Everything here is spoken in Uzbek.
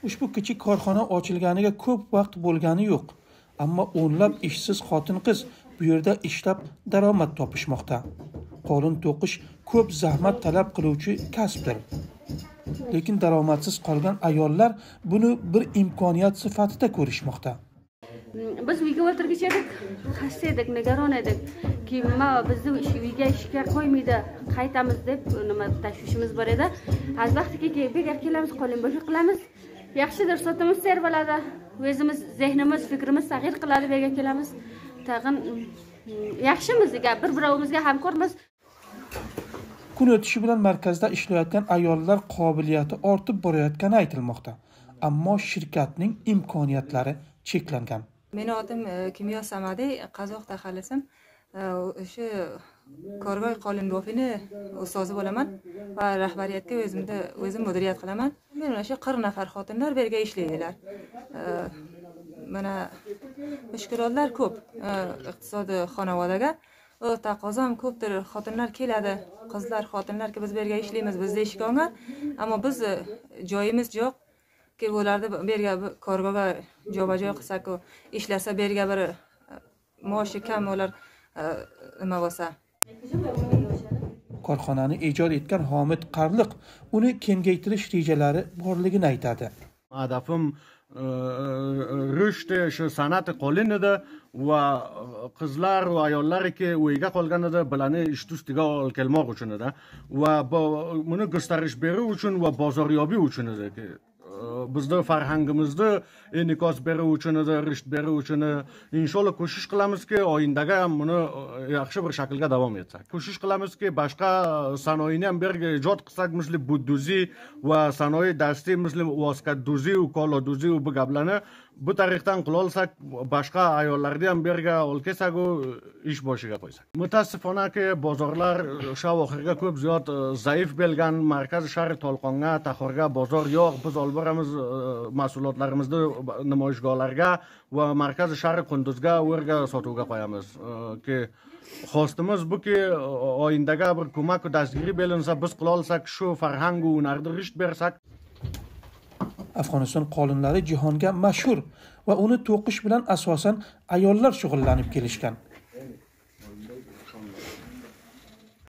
Ushbu kichik korxona ochilganiga ko'p vaqt bo'lgani yo'q, ammo o'nlab ishsiz xotin-qiz bu yerda ishlab daromad topishmoqda. Qo'lin to'qish ko'p zahmat talab qiluvchi kasbdir. Lekin daromadsiz qolgan ayollar buni bir imkoniyat sifatida ko'rishmoqda. Biz uyga o'tirgich edik, xasta edik, nigoron edik. Keyin bizni uyga ishga qo'ymaydi, qaytamiz deb nima tashvishimiz bor edi. Az vaqtga bega kelamiz, qo'lin bo'sh qilamiz. Yaxshidir, sotimiz ser bo'ladi. O'zimiz zehnimiz, fikrimiz tag'ir qiladi, bega kelamiz. Tag'in yaxshimiz, bir-birovimizga hamkormiz. Kun o'tishi bilan markazda ishlayotgan ayollar qobiliyati ortib borayotgani aytilmoqda. Ammo shirkatning imkoniyatlari cheklangan. Meni adım Kimyo Samadiy, Qozoq aholisim. O'sha Korgoy Qolinbofini ustozi bo'laman va rahbariyatga o'zim mudiriyat qilaman. Men o'sha 40 nafar xotinlar birga ishlaydilar. Mana mushkulotlar ko'p iqtisodiy xonavodaga. Taqozo ham ko'pdir, xotinlar keladi, qizlar, xotinlarga biz birga ishlaymiz, bizda ishga olgan, ammo biz joyimiz yo'q. Ki ularni berga korgoga jo'ba-jo'y qilsak-ku, ishlasa berga bir maoshi kam ular nima bo'lsa. Korxonani ijod etgan Homid Qarliq uni kengaytirish rejalari borligini aytadi. Hadafim rüşt shu san'at qo'lin edi va qizlar va ayollarga uyga qolganida bilani ish ustiga olib kelmoq uchun edi va buni gösterish berish uchun va bozoryobiy uchun edi. Bizda farhangimizda inqos berish uchun, risht berish uchun inshaalloh ko'shish qilamizki, oyindaga ham buni yaxshi bir shaklga davom etsak. Ko'shish qilamizki, boshqa sanoyini ham birga ijod qilsak, misli budduzi va sanoy dasti misli voskaduzi, ukoloduzi bu gaplarni bu tariqdan qila olsak, boshqa ayollarni ham birga olib kelsak, ish boshiga qo'ysak. Mutaassifonaki bozorlar o'sha oxirga ko'p ziyod zaif bo'lgan, markaz shahar To'lqonga, Taxorga bozor yo'q. Biz olib boramiz mas'uliyatlarimizni namoyishgohlarga va markaz shahar Qunduzga o'rga sotuvga qo'yamiz. Ki xostimiz buki oyindaga bir ko'mak dastgiri belinsa, biz qila olsak, shu farhang va hunarni risht bersak. Afg'oniston qolinlari jahonga mashhur va uni to'qish bilan asosan ayollar shug'ullanib kelishgan.